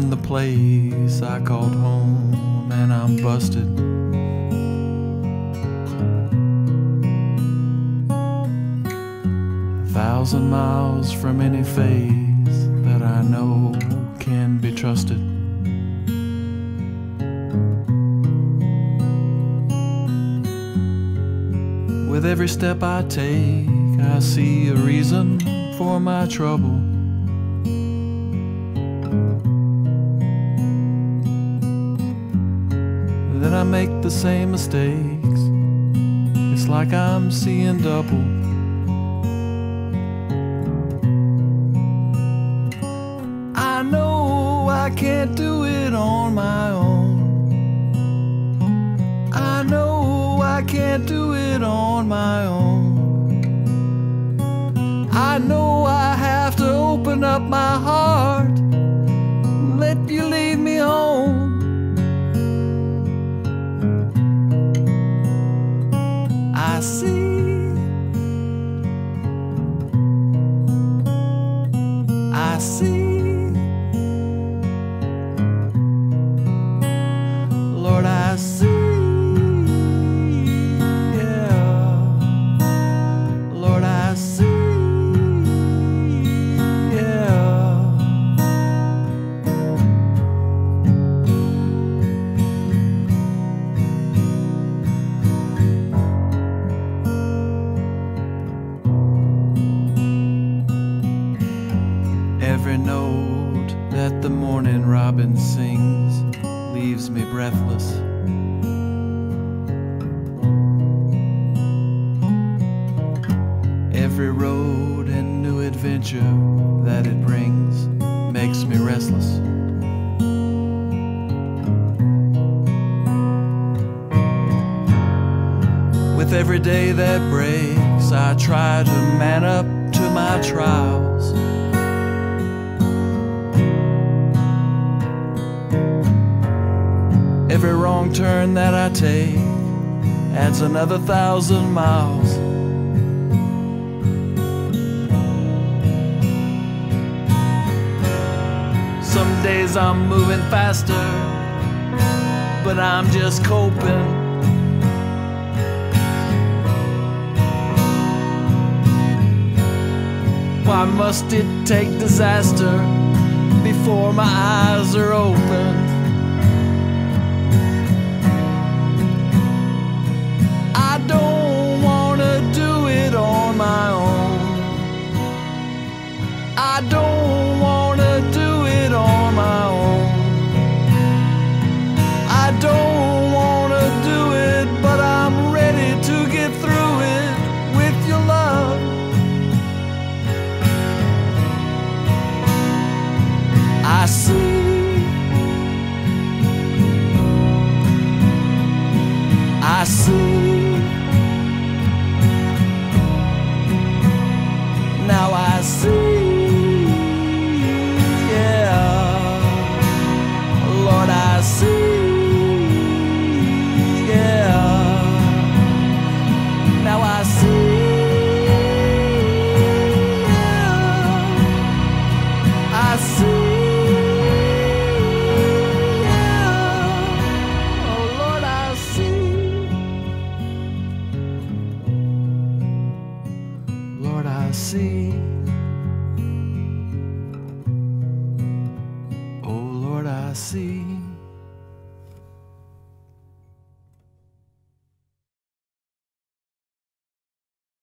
in the place I called home, and I'm busted. 1,000 miles from any face that I know can be trusted. With every step I take, I see a reason for my trouble. Then I make the same mistakes. It's like I'm seeing double. I know I can't do it on my own. I know I can't do it on my own. I know I have to open up my heart and let you lead me home. I see, I see, Lord, I see. Every note that the morning robin sings leaves me breathless. Every road and new adventure that it brings makes me restless. With every day that breaks, I try to man up to my trials. Every wrong turn that I take adds another 1,000 miles. Some days I'm moving faster, but I'm just coping. Why must it take disaster before my eyes are open? I don't wanna do it on my own. I don't wanna do it on my own. I don't wanna do it, but I'm ready to get through it with your love. I see, I see. Now I see, yeah, Lord, I see, yeah, now I see, yeah, I see, yeah, oh Lord, I see, Lord, I see.